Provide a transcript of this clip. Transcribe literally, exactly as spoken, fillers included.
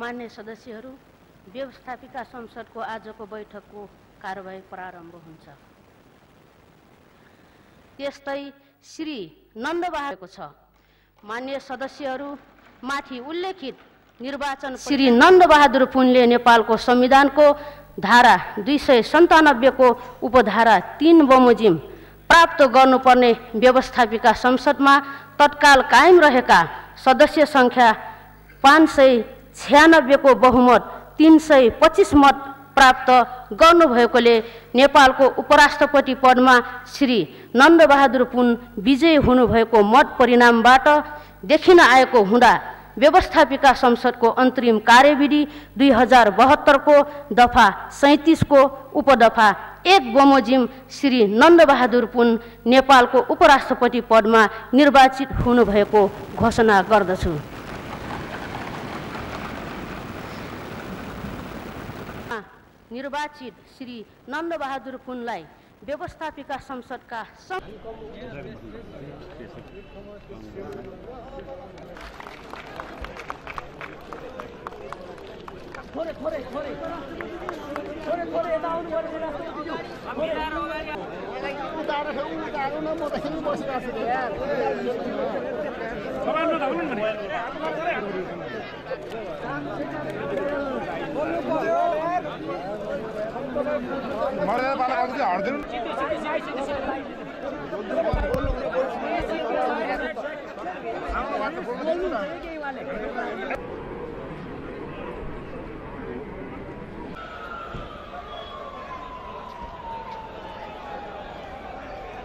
मान्य सदस्यहरू, व्यवस्थापिका संसदको आजको बैठकको कारबाही प्रारम्भ हुन्छ। त्यस्तै श्री नन्दबहादुरको छ। मान्य सदस्यहरू, माथि उल्लेखित निर्वाचन श्री नन्दबहादुर पुनले नेपालको संविधानको धारा दुई सय सन्तानब्बे को उपधारा तीन बमोजिम प्राप्त गर्नुपर्ने व्यवस्थापिका संसदमा तत्काल कायम रहेका सदस्य संख्या पाँच सय छ्यानब्बे को बहुमत तीन सय पच्चीस मत प्राप्त गर्नुभएकोले नेपालको उपराष्ट्रपति पदमा श्री नन्दबहादुर पुन विजयी हुनुभएको मत परिणामबाट देखिन आएको हुँदा व्यवस्थापिका संसदको अन्तरिम कार्यविधि दुई हजार बहत्तर को दफा सैंतीस को उपदफा एक बमोजिम श्री नन्दबहादुर पुन नेपालको उपराष्ट्रपति पदमा निर्वाचित हुनुभएको घोषणा गर्दछु। निर्वाचित श्री नन्दबहादुर पुनलाई व्यवस्थापिका संसदका थोड़े थोड़े थोड़े थोड़े थोड़े यता आउनु पर्छ राष्ट्रपतिज्यू उतार उतार न म त हिँड्नु बसिरहेको छु यार तपाईहरु नधाउनु नि मर्दा पाला गर्छ कि हड्दिनु